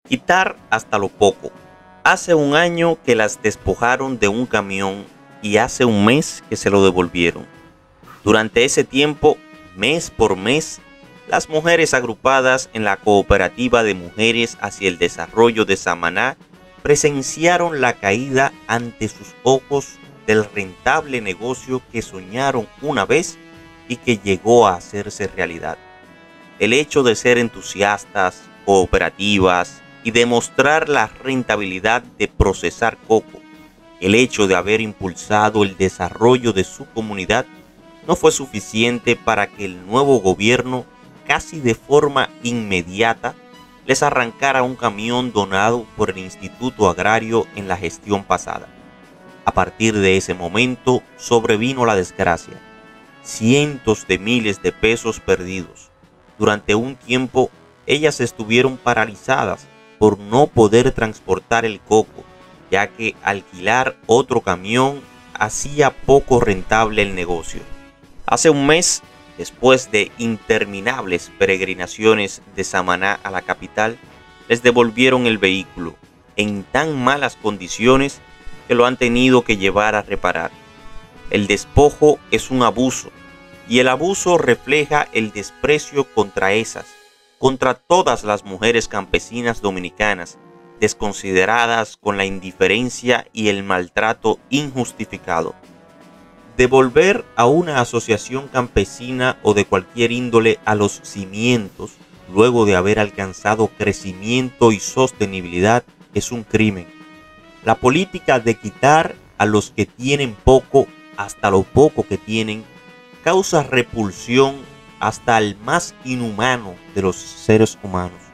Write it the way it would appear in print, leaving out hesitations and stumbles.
Quitar hasta lo poco. Hace un año que las despojaron de un camión y hace un mes que se lo devolvieron. Durante ese tiempo, mes por mes, las mujeres agrupadas en la Cooperativa de Mujeres hacia el Desarrollo de Samaná presenciaron la caída ante sus ojos del rentable negocio que soñaron una vez y que llegó a hacerse realidad. El hecho de ser entusiastas, cooperativas y demostrar la rentabilidad de procesar coco, el hecho de haber impulsado el desarrollo de su comunidad, no fue suficiente para que el nuevo gobierno, casi de forma inmediata, les arrancara un camión donado por el Instituto Agrario en la gestión pasada. A partir de ese momento sobrevino la desgracia. Cientos de miles de pesos perdidos. Durante un tiempo, ellas estuvieron paralizadas por no poder transportar el coco, ya que alquilar otro camión hacía poco rentable el negocio. Hace un mes, después de interminables peregrinaciones de Samaná a la capital, les devolvieron el vehículo en tan malas condiciones que lo han tenido que llevar a reparar. El despojo es un abuso, y el abuso refleja el desprecio contra todas las mujeres campesinas dominicanas, desconsideradas con la indiferencia y el maltrato injustificado. Devolver a una asociación campesina o de cualquier índole a los cimientos, luego de haber alcanzado crecimiento y sostenibilidad, es un crimen. La política de quitar a los que tienen poco hasta lo poco que tienen causa repulsión hasta al más inhumano de los seres humanos.